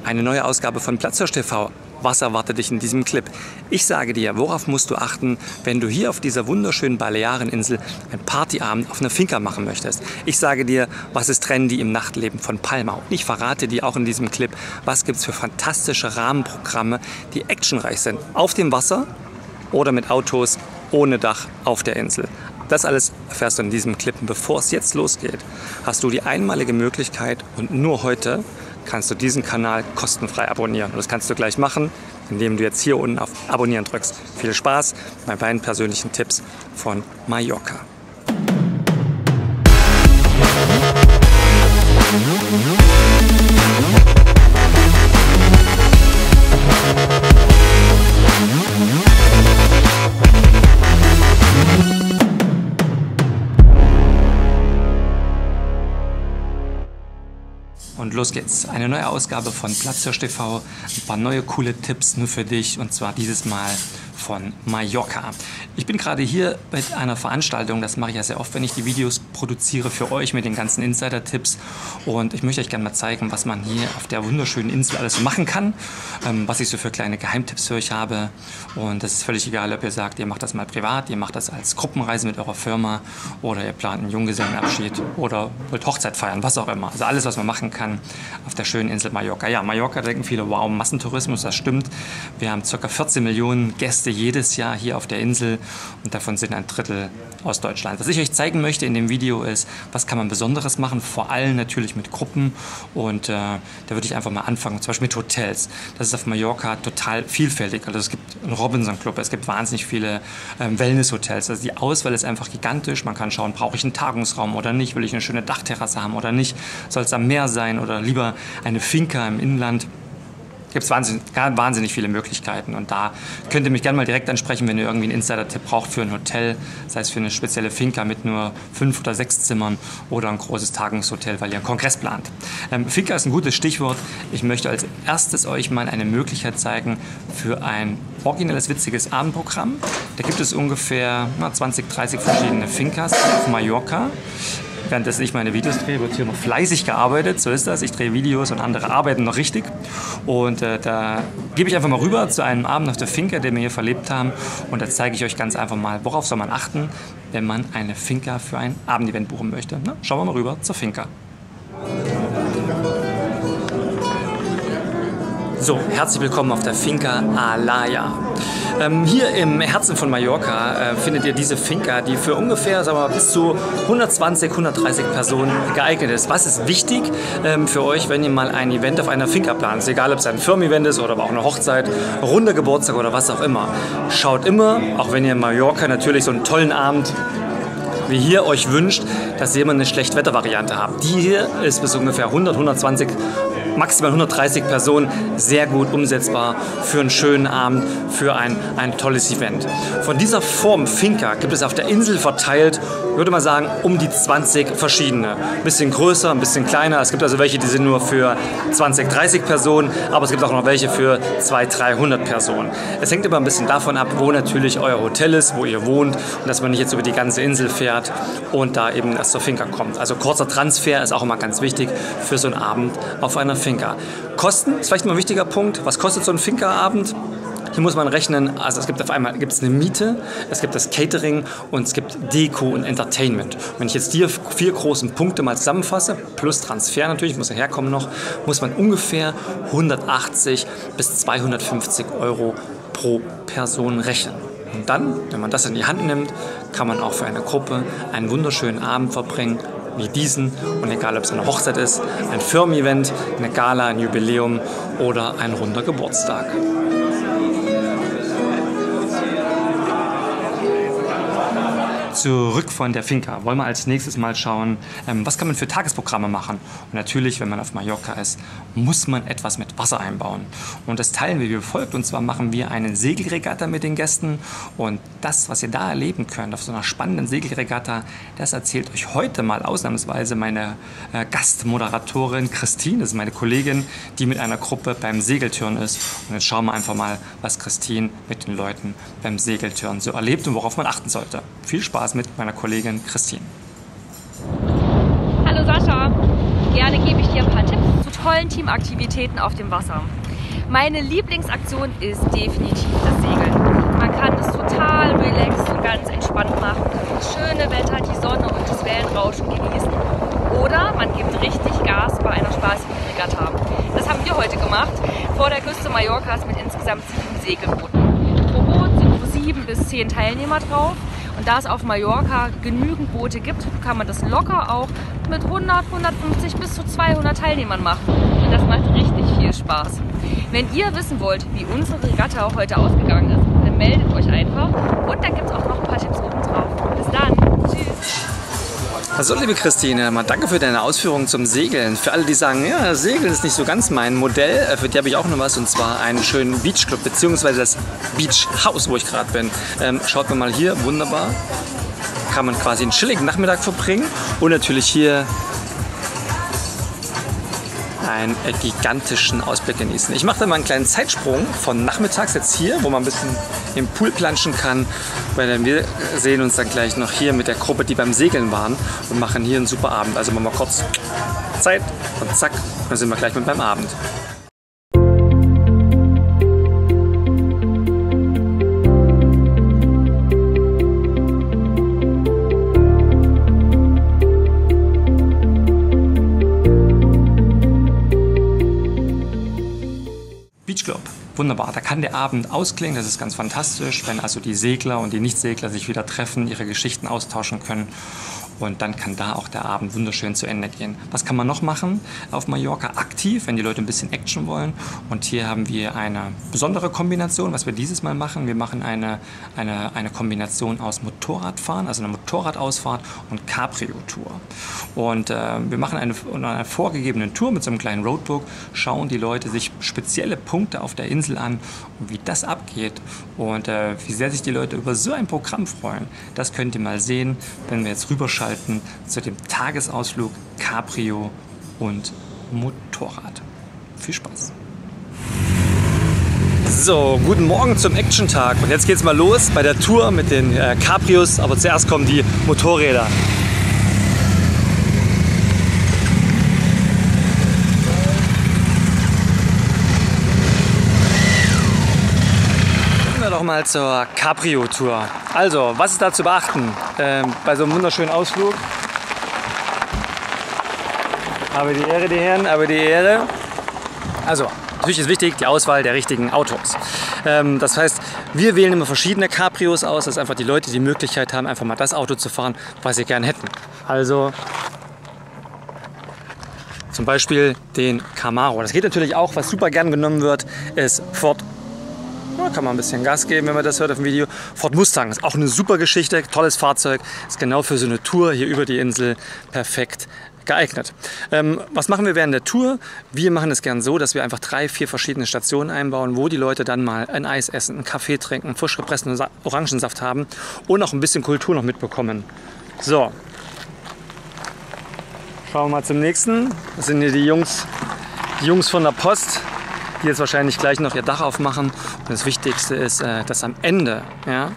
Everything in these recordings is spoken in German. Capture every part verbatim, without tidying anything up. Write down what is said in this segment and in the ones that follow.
Eine neue Ausgabe von Platzhirsch T V. Was erwartet dich in diesem Clip? Ich sage dir, worauf musst du achten, wenn du hier auf dieser wunderschönen Baleareninsel einen Partyabend auf einer Finca machen möchtest. Ich sage dir, was ist trendy im Nachtleben von Palma. Und ich verrate dir auch in diesem Clip, was gibt es für fantastische Rahmenprogramme, die actionreich sind. Auf dem Wasser oder mit Autos ohne Dach auf der Insel. Das alles erfährst du in diesem Clip. Und bevor es jetzt losgeht, hast du die einmalige Möglichkeit und nur heute kannst du diesen Kanal kostenfrei abonnieren. Und das kannst du gleich machen, indem du jetzt hier unten auf Abonnieren drückst. Viel Spaß bei meinen persönlichen Tipps von Mallorca. Und los geht's. Eine neue Ausgabe von Platzhirsch T V. Ein paar neue coole Tipps nur für dich und zwar dieses Mal von Mallorca. Ich bin gerade hier bei einer Veranstaltung, das mache ich ja sehr oft, wenn ich die Videos produziere für euch mit den ganzen Insider-Tipps und ich möchte euch gerne mal zeigen, was man hier auf der wunderschönen Insel alles so machen kann, ähm, was ich so für kleine Geheimtipps für euch habe und das ist völlig egal, ob ihr sagt, ihr macht das mal privat, ihr macht das als Gruppenreise mit eurer Firma oder ihr plant einen Junggesellenabschied oder wollt Hochzeit feiern, was auch immer. Also alles, was man machen kann auf der schönen Insel Mallorca. Ja, Mallorca, da denken viele, wow, Massentourismus, das stimmt. Wir haben ca. vierzehn Millionen Gäste jedes Jahr hier auf der Insel und davon sind ein Drittel aus Deutschland. Was ich euch zeigen möchte in dem Video ist, was kann man Besonderes machen, vor allem natürlich mit Gruppen und äh, da würde ich einfach mal anfangen, zum Beispiel mit Hotels. Das ist auf Mallorca total vielfältig. Also es gibt einen Robinson Club, es gibt wahnsinnig viele ähm, Wellness-Hotels. Also die Auswahl ist einfach gigantisch. Man kann schauen, brauche ich einen Tagungsraum oder nicht, will ich eine schöne Dachterrasse haben oder nicht, soll es am Meer sein oder lieber eine Finca im Inland. Gibt es wahnsinnig, wahnsinnig viele Möglichkeiten und da könnt ihr mich gerne mal direkt ansprechen, wenn ihr irgendwie einen Insider-Tipp braucht für ein Hotel, sei es für eine spezielle Finca mit nur fünf oder sechs Zimmern oder ein großes Tagungshotel, weil ihr einen Kongress plant. Ähm, Finca ist ein gutes Stichwort. Ich möchte als erstes euch mal eine Möglichkeit zeigen für ein originelles, witziges Abendprogramm. Da gibt es ungefähr na, zwanzig, dreißig verschiedene Fincas auf Mallorca. Währenddessen ich meine Videos drehe, wird hier noch fleißig gearbeitet, so ist das. Ich drehe Videos und andere arbeiten noch richtig. Und äh, da gebe ich einfach mal rüber zu einem Abend auf der Finca, den wir hier verlebt haben. Und da zeige ich euch ganz einfach mal, worauf soll man achten, wenn man eine Finca für ein Abendevent buchen möchte. Na, schauen wir mal rüber zur Finca. So, herzlich willkommen auf der Finca Alaya. Ähm, hier im Herzen von Mallorca äh, findet ihr diese Finca, die für ungefähr sagen wir mal, bis zu hundertzwanzig, hundertdreißig Personen geeignet ist. Was ist wichtig ähm, für euch, wenn ihr mal ein Event auf einer Finca plant? Ist egal, ob es ein Firmen-Event ist oder aber auch eine Hochzeit, runder Geburtstag oder was auch immer. Schaut immer, auch wenn ihr in Mallorca natürlich so einen tollen Abend wie hier euch wünscht, dass ihr immer eine Schlechtwettervariante habt. Die hier ist bis ungefähr hundert, hundertzwanzig, maximal hundertdreißig Personen sehr gut umsetzbar für einen schönen Abend, für ein, ein tolles Event. Von dieser Form Finca gibt es auf der Insel verteilt, würde man sagen, um die zwanzig verschiedene. Ein bisschen größer, ein bisschen kleiner. Es gibt also welche, die sind nur für zwanzig, dreißig Personen, aber es gibt auch noch welche für zweihundert, dreihundert Personen. Es hängt immer ein bisschen davon ab, wo natürlich euer Hotel ist, wo ihr wohnt und dass man nicht jetzt über die ganze Insel fährt und da eben erst zur Finca kommt. Also kurzer Transfer ist auch immer ganz wichtig für so einen Abend auf einer Finca. Kosten ist vielleicht immer ein wichtiger Punkt. Was kostet so ein Finca-Abend? Hier muss man rechnen, also es gibt auf einmal gibt es eine Miete, es gibt das Catering und es gibt Deko und Entertainment. Wenn ich jetzt die vier großen Punkte mal zusammenfasse, plus Transfer natürlich, muss ja herkommen noch, muss man ungefähr hundertachtzig bis zweihundertfünfzig Euro pro Person rechnen. Und dann, wenn man das in die Hand nimmt, kann man auch für eine Gruppe einen wunderschönen Abend verbringen, wie diesen. Und egal, ob es eine Hochzeit ist, ein Firmen-Event, eine Gala, ein Jubiläum oder ein runder Geburtstag. Zurück von der Finca wollen wir als nächstes mal schauen, ähm, was kann man für Tagesprogramme machen. Und natürlich, wenn man auf Mallorca ist, muss man etwas mit Wasser einbauen. Und das teilen wir wie folgt. Und zwar machen wir eine Segelregatta mit den Gästen. Und das, was ihr da erleben könnt auf so einer spannenden Segelregatta, das erzählt euch heute mal ausnahmsweise meine äh, Gastmoderatorin Christine. Das ist meine Kollegin, die mit einer Gruppe beim Segeltörn ist. Und jetzt schauen wir einfach mal, was Christine mit den Leuten beim Segeltörn so erlebt und worauf man achten sollte. Viel Spaß mit meiner Kollegin Christine. Hallo Sascha, gerne gebe ich dir ein paar Tipps zu tollen Teamaktivitäten auf dem Wasser. Meine Lieblingsaktion ist definitiv das Segeln. Man kann es total relaxed und ganz entspannt machen, das schöne Wetter, die Sonne und das Wellenrauschen genießen. Oder man gibt richtig Gas bei einer spaßigen Regatta. Das haben wir heute gemacht, vor der Küste Mallorcas mit insgesamt sieben Segelbooten. Pro Boot sind so sieben bis zehn Teilnehmer drauf. Und da es auf Mallorca genügend Boote gibt, kann man das locker auch mit hundert, hundertfünfzig bis zu zweihundert Teilnehmern machen. Und das macht richtig viel Spaß. Wenn ihr wissen wollt, wie unsere Regatta heute ausgegangen ist, dann meldet euch einfach. Und dann gibt es auch noch ein paar Tipps oben drauf. Bis dann. Tschüss. Also liebe Christine, mal danke für deine Ausführungen zum Segeln. Für alle, die sagen, ja, Segeln ist nicht so ganz mein Modell, für die habe ich auch noch was, und zwar einen schönen Beachclub, beziehungsweise das Beachhaus, wo ich gerade bin. Ähm, schaut mal hier, wunderbar. Kann man quasi einen chilligen Nachmittag verbringen und natürlich hier einen gigantischen Ausblick genießen. Ich mache da mal einen kleinen Zeitsprung von nachmittags jetzt hier, wo man ein bisschen im Pool planschen kann, weil wir sehen uns dann gleich noch hier mit der Gruppe, die beim Segeln waren, und machen hier einen super Abend. Also machen wir kurz Zeit und zack, dann sind wir gleich mit beim Abend. Beachclub. Wunderbar, da kann der Abend ausklingen, das ist ganz fantastisch, wenn also die Segler und die Nichtsegler sich wieder treffen, ihre Geschichten austauschen können, und dann kann da auch der Abend wunderschön zu Ende gehen. Was kann man noch machen auf Mallorca? Aktiv, wenn die Leute ein bisschen Action wollen, und hier haben wir eine besondere Kombination, was wir dieses Mal machen. Wir machen eine, eine, eine Kombination aus Motorradfahren, also eine Motorradausfahrt und Cabrio-Tour. Und äh, wir machen eine, eine vorgegebene Tour mit so einem kleinen Roadbook, schauen die Leute sich spezielle Punkte auf der Insel an und wie das abgeht und äh, wie sehr sich die Leute über so ein Programm freuen. Das könnt ihr mal sehen, wenn wir jetzt rüberschalten zu dem Tagesausflug Cabrio und Motorrad. Viel Spaß! So, guten Morgen zum Action-Tag, und jetzt geht's mal los bei der Tour mit den äh, Cabrios, aber zuerst kommen die Motorräder. Doch mal zur Cabrio-Tour. Also, was ist da zu beachten ähm, bei so einem wunderschönen Ausflug? Aber die Ehre, die Herren, aber die Ehre. Also, natürlich ist wichtig die Auswahl der richtigen Autos. Ähm, das heißt, wir wählen immer verschiedene Cabrios aus, dass einfach die Leute die Möglichkeit haben, einfach mal das Auto zu fahren, was sie gerne hätten. Also zum Beispiel den Camaro. Das geht natürlich auch, was super gern genommen wird, ist Ford. Da kann man ein bisschen Gas geben, wenn man das hört auf dem Video. Ford Mustang ist auch eine super Geschichte, tolles Fahrzeug, ist genau für so eine Tour hier über die Insel perfekt geeignet. Ähm, was machen wir während der Tour? Wir machen es gern so, dass wir einfach drei, vier verschiedene Stationen einbauen, wo die Leute dann mal ein Eis essen, einen Kaffee trinken, einen frisch gepressten Orangensaft haben und auch ein bisschen Kultur noch mitbekommen. So, schauen wir mal zum nächsten. Das sind hier die Jungs, die Jungs von der Post, die jetzt wahrscheinlich gleich noch ihr Dach aufmachen. Und das Wichtigste ist, dass am Ende, ja,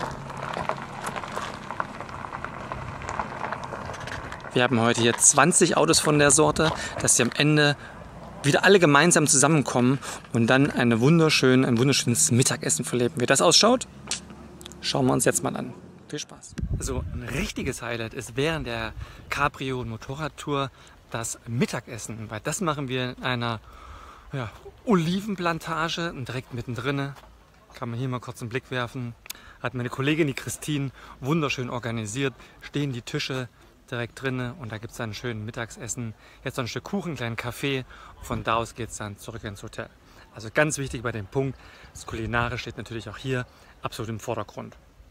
wir haben heute hier zwanzig Autos von der Sorte, dass sie am Ende wieder alle gemeinsam zusammenkommen und dann eine wunderschön, ein wunderschönes Mittagessen verleben. Wie das ausschaut, schauen wir uns jetzt mal an. Viel Spaß. Also ein richtiges Highlight ist während der Cabrio- und Motorradtour das Mittagessen, weil das machen wir in einer ja, Olivenplantage und direkt mittendrin. Kann man hier mal kurz einen Blick werfen. Hat meine Kollegin, die Christine, wunderschön organisiert. Stehen die Tische direkt drin und da gibt es dann ein schönes Mittagsessen. Jetzt noch ein Stück Kuchen, einen kleinen Kaffee. Von da aus geht es dann zurück ins Hotel. Also ganz wichtig bei dem Punkt, das Kulinare steht natürlich auch hier absolut im Vordergrund.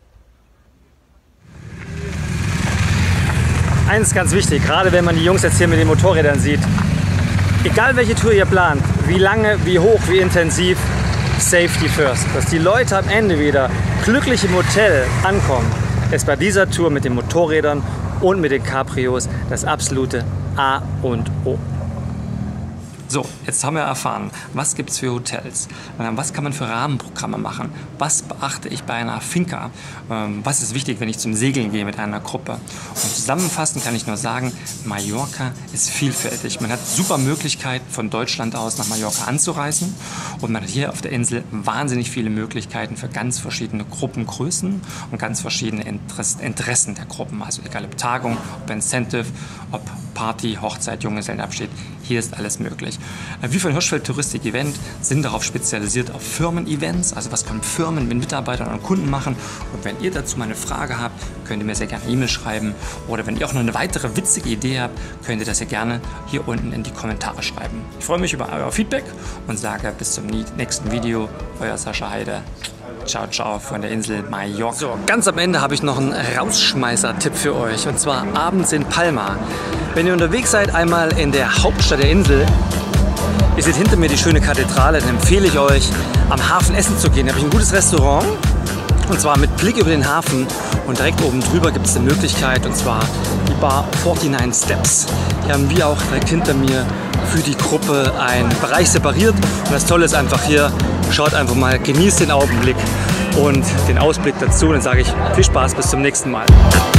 Eins ist ganz wichtig, gerade wenn man die Jungs jetzt hier mit den Motorrädern sieht. Egal welche Tour ihr plant, wie lange, wie hoch, wie intensiv, Safety first. Dass die Leute am Ende wieder glücklich im Hotel ankommen, ist bei dieser Tour mit den Motorrädern und mit den Cabrios das absolute A und O. So, jetzt haben wir erfahren, was gibt es für Hotels, was kann man für Rahmenprogramme machen, was beachte ich bei einer Finca, was ist wichtig, wenn ich zum Segeln gehe mit einer Gruppe. Und zusammenfassend kann ich nur sagen, Mallorca ist vielfältig. Man hat super Möglichkeiten, von Deutschland aus nach Mallorca anzureisen und man hat hier auf der Insel wahnsinnig viele Möglichkeiten für ganz verschiedene Gruppengrößen und ganz verschiedene Interessen der Gruppen. Also egal ob Tagung, ob Incentive, ob Party, Hochzeit, Junggesellenabschied, hier ist alles möglich. Wir von Hirschfeld Touristik Event sind darauf spezialisiert auf Firmen-Events, also was können Firmen mit Mitarbeitern und Kunden machen. Und wenn ihr dazu mal eine Frage habt, könnt ihr mir sehr gerne eine E-Mail schreiben. Oder wenn ihr auch noch eine weitere witzige Idee habt, könnt ihr das ja gerne hier unten in die Kommentare schreiben. Ich freue mich über euer Feedback und sage bis zum nächsten Video. Euer Sascha Heide. Ciao, ciao von der Insel Mallorca. So, ganz am Ende habe ich noch einen Rausschmeißer-Tipp für euch. Und zwar abends in Palma. Wenn ihr unterwegs seid, einmal in der Hauptstadt der Insel, ihr seht hinter mir die schöne Kathedrale, dann empfehle ich euch, am Hafen essen zu gehen. Da habe ich ein gutes Restaurant. Und zwar mit Blick über den Hafen. Und direkt oben drüber gibt es eine Möglichkeit, und zwar die Bar neunundvierzig Steps. Hier haben wir auch direkt hinter mir für die Gruppe einen Bereich separiert. Und das Tolle ist einfach hier, schaut einfach mal, genießt den Augenblick und den Ausblick dazu. Und dann sage ich viel Spaß, bis zum nächsten Mal.